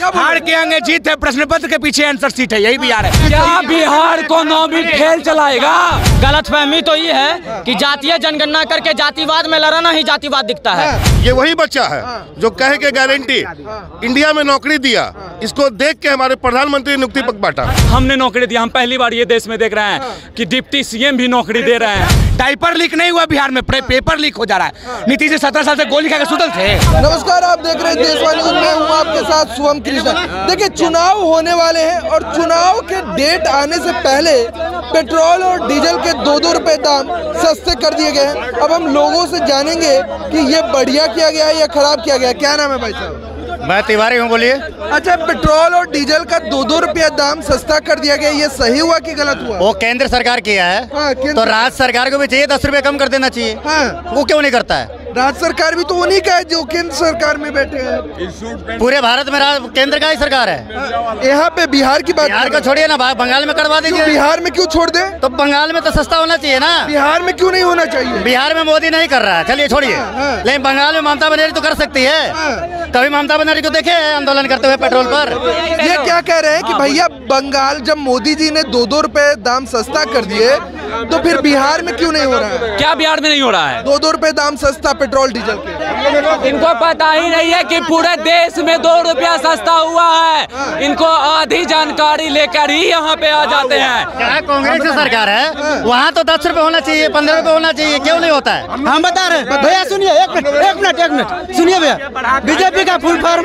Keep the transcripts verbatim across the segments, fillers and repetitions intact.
क्या हार के आगे जीत है, प्रश्न पत्र के पीछे आंसर सीट है, यही बिहार है। क्या बिहार को नौवीं खेल चलाएगा? गलतफहमी तो ये है कि जातीय जनगणना करके जातिवाद में लड़ना ही जातिवाद दिखता है। ये वही बच्चा है जो कहे के गारंटी इंडिया में नौकरी दिया, इसको देख के हमारे प्रधानमंत्री नियुक्ति पत्र बांटा। हमने नौकरी दिया, हम पहली बार ये देश में देख रहे हैं कि डिप्टी सीएम भी नौकरी दे रहे हैं। डायपर लीक नहीं हुआ बिहार में, पेपर लीक हो जा रहा है। नीतीश जी सत्रह साल से गोली खा के सुतल थे। नमस्कार, आप देख रहे हैं देशवाणी न्यूज़, मैं हूं आपके साथ शुभम कृष्ण। देखिए, चुनाव होने वाले हैं और चुनाव के डेट आने से पहले पेट्रोल और डीजल के दो दो रुपए दाम सस्ते कर दिए गए हैं। अब हम लोगों से जानेंगे कि ये बढ़िया किया गया है या खराब किया गया है। क्या नाम है भाई साहब? मैं तिवारी हूँ, बोलिए। अच्छा, पेट्रोल और डीजल का दो दो रुपया दाम सस्ता कर दिया गया, ये सही हुआ कि गलत हुआ? वो केंद्र सरकार किया है। हाँ, तो राज्य सरकार को भी चाहिए दस रुपए कम कर देना चाहिए। हाँ, वो क्यों नहीं करता है? राज्य सरकार भी तो उन्हीं का है जो केंद्र सरकार में बैठे हैं। पूरे भारत में केंद्र का ही सरकार है। यहाँ पे बिहार की बात, बिहार का छोड़िए ना, बंगाल में करवा दीजिए। बिहार में क्यों छोड़ दे? तो बंगाल में तो सस्ता होना चाहिए ना। बिहार में क्यों नहीं होना चाहिए? बिहार में मोदी नहीं कर रहा है, चलिए छोड़िए। लेकिन बंगाल में ममता बनर्जी तो कर सकती है। कभी ममता बनर्जी को देखे आंदोलन करते हुए पेट्रोल पर? ये क्या कह रहे हैं कि भैया बंगाल जब मोदी जी ने दो दो रुपए दाम सस्ता कर दिए तो फिर बिहार में क्यों नहीं हो रहा है? क्या बिहार में नहीं हो रहा है? दो दो रुपए दाम सस्ता पेट्रोल डीजल के। इनको पता ही नहीं है कि पूरे देश में दो रुपया सस्ता हुआ है। इनको आधी जानकारी लेकर ही यहाँ पे आ जाते हैं। क्या कांग्रेस की सरकार है, वहाँ तो दस रुपए होना चाहिए, पंद्रह रुपए होना चाहिए, क्यों नहीं होता है? हम बता रहे हैं भैया, सुनिए एक मिनट एक मिनट एक मिनट सुनिए भैया। बीजेपी का फुल फॉर्म,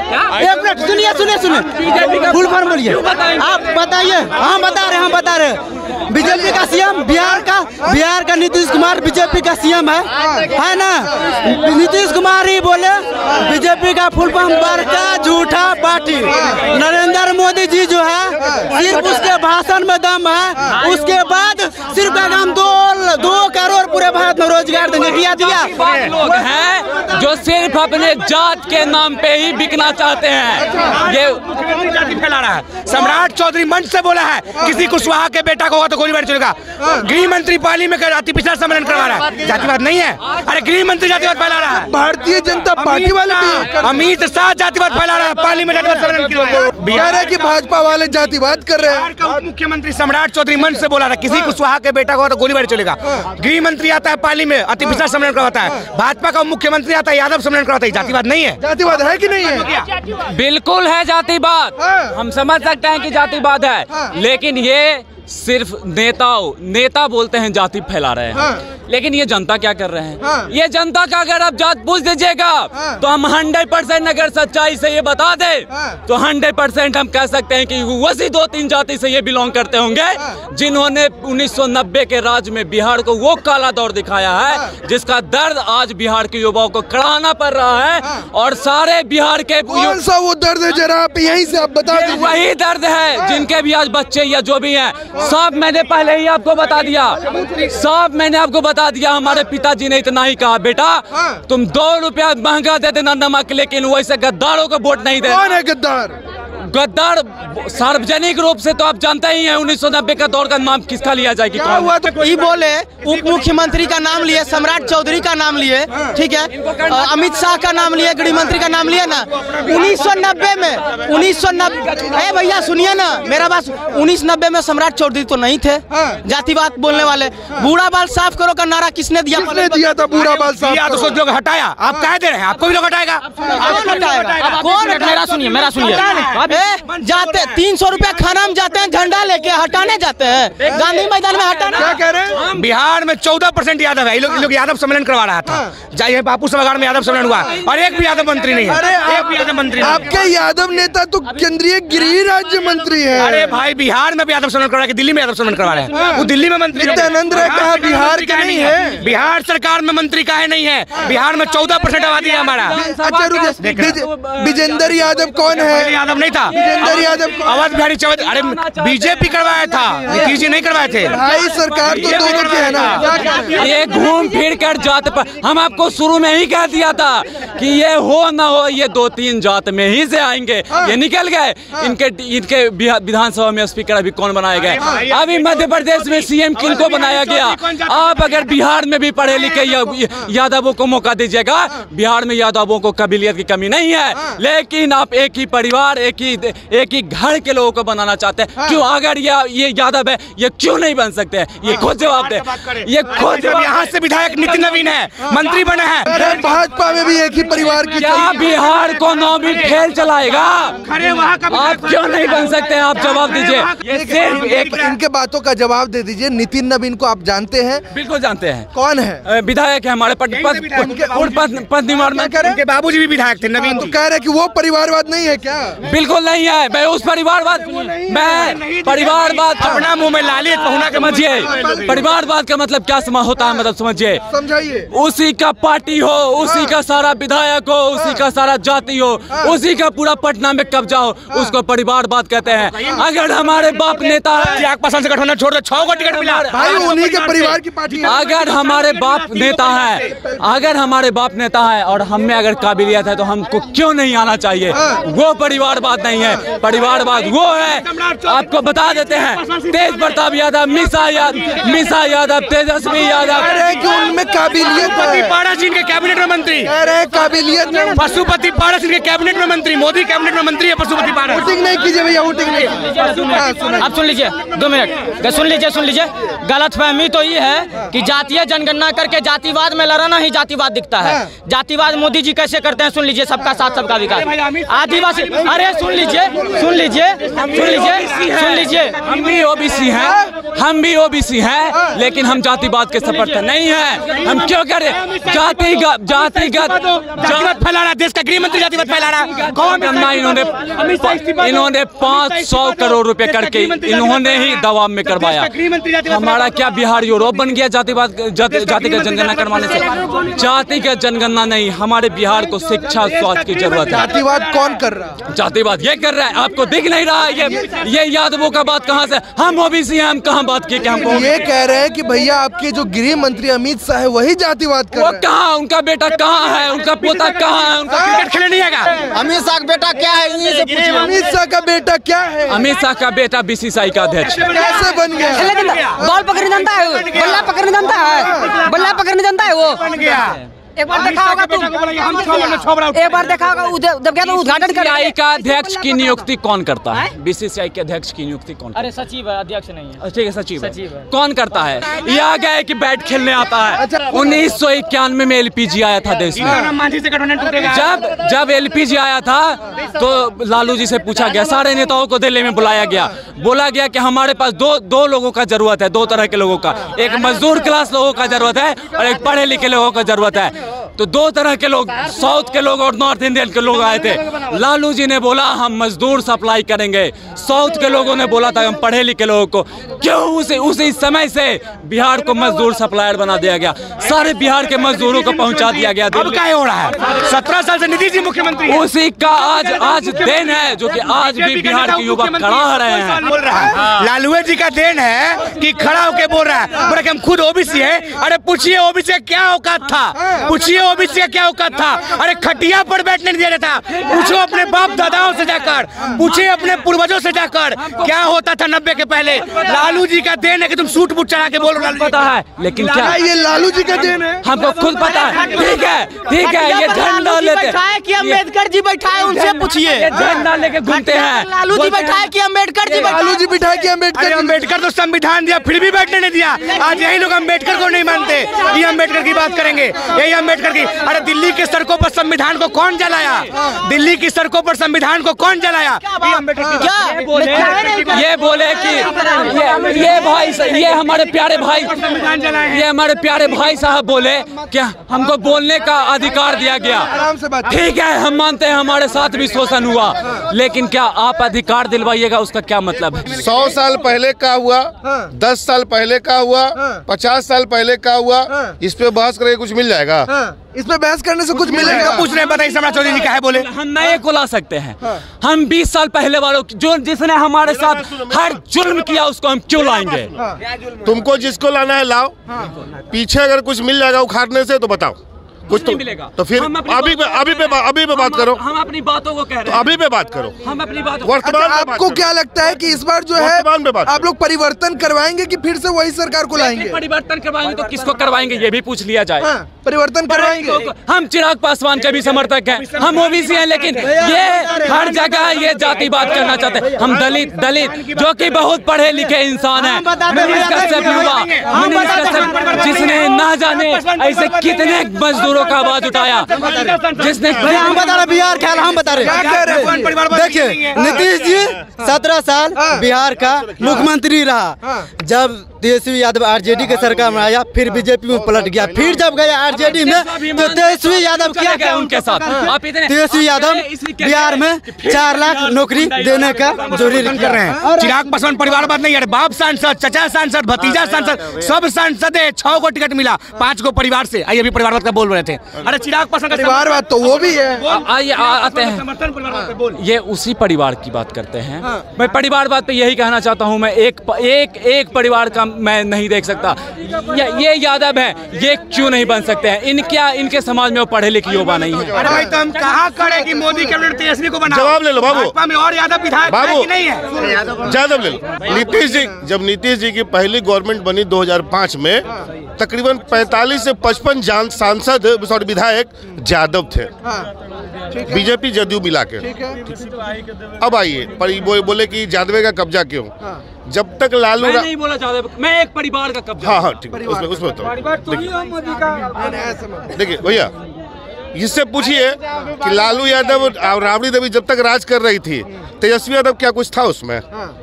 एक मिनट सुनिए सुनिए सुनिए फुल फॉर्म बोलिए आप, बताइए। हम बता रहे हम बता रहे बीजेपी का सीएम बिहार का बिहार का नीतीश कुमार बीजेपी का सीएम है है ना? नीतीश कुमार ही बोले बीजेपी का फुल फॉर्म बड़का झूठा पार्टी। नरेंद्र मोदी जी जो है सिर्फ उसके भाषण में दम है, उसके बाद सिर्फ का काम दो दो करोड़ पूरे भारत में रोजगार देंगे। किया दिया लोग हैं जो सिर्फ अपने जात के नाम पे ही बिकना चाहते हैं। ये जाति फैला रहा है। सम्राट चौधरी मंच से बोला है किसी कुशवाहा के बेटा को होगा तो गोलीबारी चलेगा। गृह मंत्री पाली में जाति पिछड़ा सम्मेलन करवा रहा है, जातिवाद नहीं है। अरे गृह मंत्री जातिवाद फैला रहा है। भारतीय जनता पार्टी वाले भी, अमित शाह जातिवाद फैला रहा है, पाली में जातिवाद सम्मेलन बिहार है कि भाजपा वाले जातिवाद कर रहे हैं। मुख्यमंत्री सम्राट चौधरी मंच से बोला था किसी कुशवाहा के बेटा को होगा तो गोलीबारी चलेगा। गृह मंत्री आता है पाली में अति पिछड़ा सम्मेलन करवाता है, भाजपा का मुख्यमंत्री आता है यादव सम्मेलन करवाता है। जातिवाद नहीं है? जातिवाद है कि नहीं है? बिल्कुल है जातिवाद। हम समझ सकते हैं कि जातिवाद है, लेकिन ये सिर्फ नेताओं नेता बोलते हैं जाति फैला रहे हैं। हाँ। लेकिन ये जनता क्या कर रहे हैं? हाँ। ये जनता का अगर आप जात पूछ दीजिएगा हाँ। तो हम हंड्रेड परसेंट अगर सच्चाई से ये बता दे हाँ। तो हंड्रेड परसेंट हम कह सकते हैं कि वैसी दो तीन जाति से ये बिलोंग करते होंगे हाँ। जिन्होंने उन्नीस सौ नब्बे के राज में बिहार को वो काला दौर दिखाया है हाँ। जिसका दर्द आज बिहार के युवाओं को कराना पड़ रहा है हाँ। और सारे बिहार के कौन सा वो दर्द है जरा आप यहीं से आप बता दीजिए। वही दर्द है हाँ। जिनके भी आज बच्चे या जो भी है सब मैंने पहले ही आपको बता दिया, सब मैंने आपको बता दिया। हमारे पिताजी ने इतना ही कहा, बेटा तुम दो रुपया महंगा दे देना नमक, लेकिन वैसे गद्दारों को वोट नहीं देना। कौन है गद्दार? गद्दार सार्वजनिक रूप से तो आप जानते ही हैं। उन्नीस सौ नब्बे का दौर का नाम किसका लिया जाए? क्या हुआ? तो ये बोले उप मुख्यमंत्री का नाम लिए, सम्राट चौधरी का नाम लिए, ठीक है, अमित शाह का नाम लिए, गृह मंत्री का नाम लिया ना। उन्नीस सौ नब्बे में उन्नीस सौ नब्बे भैया सुनिए ना मेरा बात, उन्नीस नब्बे में सम्राट चौधरी तो नहीं थे जातिवाद बोलने वाले। बूढ़ा बाल साफ करो का नारा किसने दिया? किसने दिया था बूढ़ा बाल साफ करो? तो कुछ लोग हटाया, आप कह दे रहे हैं आपको भी लोग हटाएगा। कौन? मेरा सुनिए मेरा सुनिए जाते तीन सौ रुपया खाना में जाते हैं, झंडा लेके हटाने जाते हैं गांधी मैदान में हटाने। क्या कह रहे हैं? बिहार में चौदह परसेंट यादव है। लोग लोग यादव सम्मेलन करवा रहा था, जाइए बापू सभागार में यादव सम्मेलन हुआ और एक भी यादव मंत्री नहीं है। अरे एक भी यादव मंत्री, आपके यादव नेता तो केंद्रीय गृह राज्य मंत्री है। अरे भाई बिहार में भी यादव सम्मेलन करवा रहे, दिल्ली में यादव सम्मेलन करवा रहे हैं। वो दिल्ली में मंत्री नित्यानंद राय कहा बिहार का नहीं है। बिहार सरकार में मंत्री काहे नहीं है? बिहार में चौदह परसेंट आबादी है हमारा। अच्छा विजेंद्र यादव कौन है? यादव नहीं था, विजेंद्र यादव को अवध बिहारी चौधरी, अरे बीजेपी करवाया था, नीतीश जी नहीं करवाए थे। भाई सरकार तो दोनों की है ना। ये घूम फिर कर जात पर, हम आपको शुरू में ही कह दिया था कि ये हो ना हो ये दो तीन जात में ही से आएंगे। ये निकल गए। इनके इनके विधानसभा में स्पीकर अभी कौन बनाए गए? अभी मध्य प्रदेश में सीएम किनको बनाया गया? आप अगर बिहार में भी पढ़े लिखे यादवों को मौका दीजिएगा, बिहार में यादवों को काबिलियत की कमी नहीं है, लेकिन आप एक ही परिवार एक ही एक ही घर के लोगों को बनाना चाहते हैं। क्यों? अगर ये ये यादव है, ये क्यों नहीं बन सकते हैं? ये खुद जवाब दे। ये खुद यहाँ से विधायक नितिन नवीन है, मंत्री बने हैं। भाजपा में भी एक ही परिवार की। क्या बिहार को नौवीं खेल चलाएगा? आप क्यों नहीं बन सकते हैं? आप जवाब दीजिए। ये सिर्फ एक इनके बातों का जवाब दे दीजिए। नितिन नवीन को आप जानते हैं? बिल्कुल जानते हैं। कौन है? विधायक है हमारे पद पद निर्माण में। उनके बाबूजी भी विधायक थे, नवीन। तो कह रहे कि वो परिवारवाद नहीं है क्या? बिल्कुल नहीं है। मैं उस परिवारवाद मैं परिवारवाद अपना मुंह में लाली पहुना के समझिए। परिवारवाद का मतलब क्या समा होता है, मतलब समझिए। समझाइए। उसी का पार्टी हो, उसी का सारा विधायक हो, उसी का सारा जाति हो, उसी का पूरा पटना में कब्जा हो, उसको परिवारवाद कहते हैं। अगर हमारे बाप नेता है, पसंद से गठबंधन छोड़ दो, छह को टिकट मिला भाई, उन्हीं के परिवार की पार्टी है। अगर हमारे बाप नेता है, अगर हमारे बाप नेता है और हम में अगर काबिलियत है तो हमको क्यों नहीं आना चाहिए? वो परिवारवाद नहीं है। परिवारवाद वो है, आपको बता देते हैं, तेज प्रताप यादव, मिसा यादव, मिसा यादव, तेजस्वी यादव, कि उनमें काबिलियत है। पाड़ा सिंह के कैबिनेट में मंत्री, काबिलियत नहीं। पशुपति पाड़ा सिंह के कैबिनेट में मंत्री, मोदी कैबिनेट में मंत्री है पशुपति पाड़ा। वोटिंग नहीं कीजिए भैया, वोटिंग नहीं। अब सुन लीजिए, दो मिनट सुन लीजिए सुन लीजिए गलतफहमी तो ये है कि जातीय जनगणना करके जातिवाद में लड़ना ही जातिवाद दिखता है। जातिवाद मोदी जी कैसे करते हैं? सुन लीजिए, सबका साथ सबका विकास, आदिवासी। अरे सुन लीजिए सुन लीजिए सुन लीजिए सुन लीजिए हम भी ओबीसी हैं, हम भी ओबीसी हैं, लेकिन हम जातिवाद के समर्थन नहीं है। हम क्यों करें? जातिगत जातिगत जातिवाद फैला रहा, देश का गृह मंत्री जातिवाद फैला रहा। कौन? इन्होंने इन्होंने पाँच सौ करोड़ रुपए करके इन्होंने ही दबाव में करवाया। हमारा क्या बिहार यूरोप बन गया जातिवाद जातिगत जनगणना करवाने से? जातिगत जनगणना नहीं, हमारे बिहार को शिक्षा स्वास्थ्य की जरूरत है। जातिवाद कौन कर रहा है? जातिवाद ये कर रहा है, आपको दिख नहीं रहा है? ये ये यादवों का बात कहाँ से? हम ओबीसी हैं, हम कहाँ बात किए कि हमको ये कह रहे हैं कि भैया आपके जो गृह मंत्री अमित शाह है वही जातिवाद कर वो रहे हैं। कहाँ? उनका बेटा कहाँ है? उनका पोता कहाँ है? उनका क्रिकेट खेलने नहीं आएगा। अमित शाह का बेटा क्या है? इन्हीं से पूछिए। अमित शाह का बेटा क्या है? अमित शाह का बेटा बीसीसीआई का अध्यक्ष। कैसे बन गया? बॉल पकड़ने जानता है, बल्ला पकड़ने जानता है, बल्ला पकड़ने जानता है वो। बन गया। एक बार देखा होगा तुम, एक बार देखा होगा जब गया तो उद्घाटन कर। बीसीसीआई का अध्यक्ष की नियुक्ति कौन करता है? बीसीसीआई के अध्यक्ष की नियुक्ति कौन? अरे सचिव है, अध्यक्ष नहीं है। ठीक है, सचिव सचिव है। कौन करता है? ये आ गया है कि बैट खेलने आता है। उन्नीस सौ इक्यानवे में एलपीजी आया था देश में। जब जब एलपीजी आया था तो लालू जी से पूछा गया, सारे नेताओं को दिल्ली में बुलाया गया, बोला गया कि हमारे पास दो दो लोगों का जरूरत है, दो तरह के लोगों का, एक मजदूर क्लास लोगों का जरूरत है और एक पढ़े लिखे लोगों का जरूरत है। तो दो तरह के लोग, साउथ के लोग और नॉर्थ इंडियन के लोग आए थे। लालू जी ने बोला हम मजदूर सप्लाई करेंगे, साउथ के लोगों ने बोला था हम पढ़े लिखे लोगों को। क्यों? उसी उसी समय से बिहार को मजदूर सप्लायर बना दिया गया, सारे बिहार के मजदूरों को पहुंचा दिया गया। अब क्या हो रहा है? सत्रह साल से नीतीश जी मुख्यमंत्री हैं। उसी का आज आज देन है जो कि आज भी बिहार के युवा खड़ा रहे हैं। बोल रहा है लालू जी का देन है कि खड़ा होके बोल रहा है, बोले कि हम खुद ओबीसी है। अरे पूछिए ओबीसी क्या औकात था, पूछिए ओबीसी का क्या औकात था? अरे खटिया पर बैठने नहीं दिया जाता। पूछो अपने बाप दादाओं से जाकर, पूछिए अपने पूर्वजों से जाकर क्या होता था नब्बे के पहले। लालू जी का देन है कि तुम सूट बूट चढ़ा के बोल रहे हो। पता है, लेकिन क्या ये लालू जी का देन है? हमको खुद पता है। ठीक है ठीक है, ये झंडा लेते हैं कि अम्बेडकर जी बैठाए, उनसे पूछिए। ये झंडा लेके घूमते हैं। लालू जी बैठाए कि अम्बेडकर जी? लालू जी बिठाए कि अम्बेडकर? अम्बेडकर तो संविधान दिया फिर भी बैठने नहीं दिया। आज यही लोग अम्बेडकर को नहीं मानते। ये अम्बेडकर की बात करेंगे, यही अम्बेडकर की। अरे दिल्ली की सड़कों पर संविधान को कौन जलाया? दिल्ली की सड़कों पर संविधान को कौन जलाया? ये अम्बेडकर की क्या ये बोले ये बोले कि ये ये भाई ये हमारे प्यारे भाई ये हमारे प्यारे भाई साहब बोले क्या हमको बोलने का अधिकार दिया गया। आराम से बात। ठीक है, हम मानते हैं हमारे साथ भी शोषण हुआ, लेकिन क्या आप अधिकार दिलवाइएगा उसका क्या मतलब है? सौ साल पहले का हुआ, दस साल पहले का हुआ, पचास साल पहले का हुआ, इस पे बहस करके कुछ मिल जाएगा? इसमें बहस करने से कुछ मिलेगा? पूछ रहे हैं, बताइए सम्राट चौधरी जी क्या है बोले। हम नए को ला सकते हैं। हम बीस साल पहले वालों जो जिसने हमारे साथ हर जुल्म किया उसको हम क्यों लाएंगे? तुमको जिसको लाना है लाओ, पीछे अगर कुछ मिल जाएगा उखाड़ने से तो बताओ, कुछ तो मिलेगा तो फिर अभी पे अभी पे अभी पे बात करो। हम अपनी बातों को कह रहे तो हैं, अभी पे बात करो, हम अपनी बात वर्तमान अच्छा, पे बात आपको करो। क्या लगता है कि इस बार जो है वर्तमान पे बात आप लोग परिवर्तन करवाएंगे कि फिर से वही सरकार को लाएंगे? परिवर्तन करवाएंगे तो किसको करवाएंगे ये भी पूछ लिया जाए। हाँ, परिवर्तन करवाएंगे। हम चिराग पासवान के भी समर्थक हैं, हम ओबीसी हैं, लेकिन ये हर जगह ये जातिवाद करना चाहते हैं। हम दलित दलित जो कि बहुत पढ़े लिखे इंसान हैं, मनीष कश्यप युवा, मनीष कश्यप जिसने ना जाने ऐसे कितने मजदूरों का आवाज उठाया, जिसने हम बता रहे बिहार ख्याल हम बता रहे देखिए नीतीश जी सत्रह साल बिहार का मुख्यमंत्री रहा। जब तेजस्वी यादव आरजेडी के सरकार में आया, फिर बीजेपी में पलट गया, फिर जब गया आरजेडी में तो तेजस्वी यादव क्या क्या उनके साथ आप इतने तेजस्वी यादव बिहार में चार लाख नौकरी देने का जरूरी कर रहे हैं। चिराग पासवान परिवारवाद नहीं है, बाप सांसद, चचा सांसद, भतीजा सांसद, सब सांसद है। छह को टिकट मिला, पांच को परिवार से। आइए अभी परिवारवाद का बोल रहे थे। अरे चिराग पासवान का परिवारवाद तो वो भी है। आइए आते हैं, ये उसी परिवार की बात करते हैं। मैं परिवारवाद पे यही कहना चाहता हूँ, मैं एक एक एक परिवार का मैं नहीं देख सकता। ये, ये यादव है, ये क्यों नहीं बन सकते हैं? इनके इनके समाज में वो पढ़े लिखे युवा नहीं है। अरे भाई तो हम कहाँ खड़े कि मोदी कैबिनेट तेजस्वी को बनाओ? जवाब ले लो बाबू। भाजपा में और यादव विधायक है कि नहीं है? यादव ले लो। नीतीश जी, जब नीतीश जी की पहली गवर्नमेंट बनी दो हज़ार पाँच में, तकरीबन पैंतालीस से पचपन जान सांसद सॉरी विधायक यादव थे, बीजेपी जदयू मिला के। अब आइए पर बोले कि यादव का कब्जा क्यों? जब तक लालू मैं नहीं बोला चाहता, मैं एक परिवार का कब्जा। हाँ हाँ ठीक है, उसमें उसमें तो देखिए भैया, इससे पूछिए कि लालू यादव और राबड़ी देवी जब तक राज कर रही थी, तेजस्वी यादव क्या कुछ था उसमें?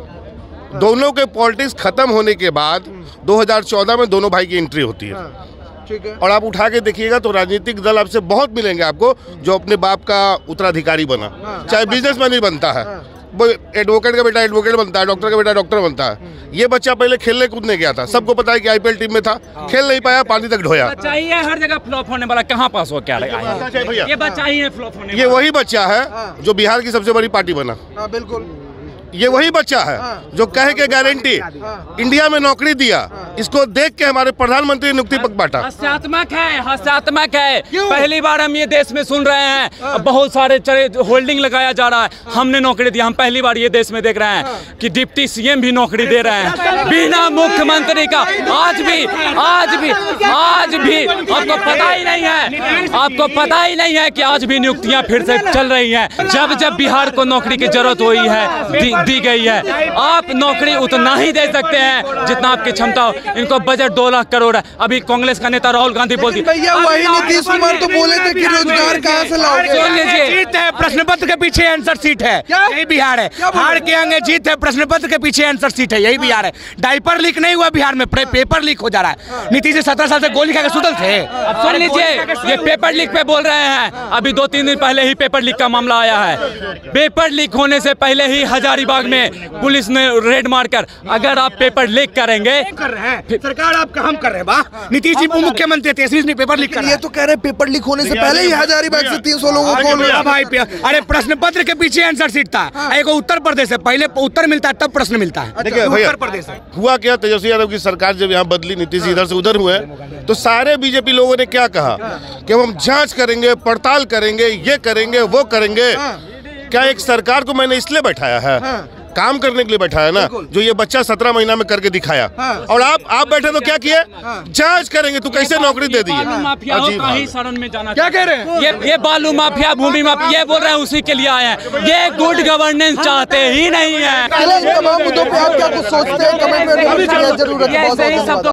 दोनों के पॉलिटिक्स खत्म होने के बाद दो हज़ार चौदह में दोनों भाई की एंट्री होती है। ठीक है। और आप उठा के देखिएगा तो राजनीतिक दल आपसे बहुत मिलेंगे आपको जो अपने बाप का उत्तराधिकारी बना, चाहे बिजनेसमैन ही बनता है, वो एडवोकेट का बेटा एडवोकेट बनता है, डॉक्टर का बेटा डॉक्टर बनता है। ये बच्चा पहले खेलने कूदने गया था, सबको पता है कि आईपीएल टीम में था, खेल नहीं पाया, पानी तक ढोया। चाहिए हर जगह फ्लॉप होने वाला, कहाँ पास हो क्या लगा? ये बच्चा ही है फ्लॉप होने। ये वही बच्चा है जो बिहार की सबसे बड़ी पार्टी बना। बिल्कुल, ये वही बच्चा है जो कहे के गारंटी इंडिया में नौकरी दिया, इसको देख के हमारे प्रधानमंत्री नियुक्ति पत्र बांटा। हास्यात्मक है, हास्यात्मक है। पहली बार हम ये देश में सुन रहे हैं, बहुत सारे होल्डिंग लगाया जा रहा है, हमने नौकरी दी। हम पहली बार ये देश में देख रहे हैं कि डिप्टी सीएम भी नौकरी दे रहे हैं बिना मुख्यमंत्री का। आज भी आज भी आज भी आपको पता ही नहीं है, आपको पता ही नहीं है कि आज भी नियुक्तियां फिर से चल रही हैं। जब जब बिहार को नौकरी की जरूरत हुई है दी गई है, आप नौकरी उतना ही दे सकते हैं जितना आपकी क्षमता हो। इनको बजट दो लाख करोड़ है। अभी कांग्रेस का नेता राहुल गांधी बोलती भैया वही नीतीश कुमार तो बोले थे कि रोजगार कहाँ से लाओगे? सुन लीजिए, जीत है प्रश्न पत्र के पीछे आंसर सीट है, यही बिहार है। हार के आगे जीत है, प्रश्न पत्र के पीछे आंसर सीट है, यही बिहार है। डायपर लीक नहीं हुआ बिहार में, पेपर लीक हो जा रहा है। नीतीश जी सत्रह साल से गोली खा के सुतल थे। सुन लीजिए, ये पेपर लीक पे बोल रहे हैं। अभी दो तीन दिन पहले ही पेपर लीक का मामला आया है। पेपर लीक होने से पहले ही हजारीबाग में पुलिस ने रेड मारकर, अगर आप पेपर लीक करेंगे, कर रहे हैं सरकार आपका, हम कर रहे हैं। वाह, नीतीश जी मुख्यमंत्री तेजस्वी ने पेपर लीक कर ये तो कह रहे हैं पेपर लीक होने से पहले ही हजारीबाग से तीन सौ लोगों को भाई। अरे प्रश्न पत्र के पीछे आंसर सीट था। एक उत्तर प्रदेश है, पहले उत्तर मिलता है तब प्रश्न मिलता है। देखिए भैया, हुआ क्या, तेजस्वी यादव की सरकार जब यहाँ बदली, नीतीश इधर से उधर हुए, तो सारे बीजेपी लोगों ने क्या कहा कि हम जांच करेंगे, पड़ताल करेंगे, ये करेंगे, वो करेंगे। क्या एक सरकार को मैंने इसलिए बैठाया है, काम करने के लिए बैठाया ना, जो ये बच्चा सत्रह महीना में करके दिखाया। और आप आप बैठे तो क्या किए? जांच करेंगे, तू कैसे नौकरी दे दी है? शरण में जाना क्या कह रहे हैं? ये ये बालू माफिया, भूमि माफिया, ये बोल रहे हैं उसी के लिए आए हैं। ये गुड गवर्नेंस चाहते ही नहीं है। तमाम मुद्दों पे आप क्या कुछ सोचते हैं? कमेंट में जरूर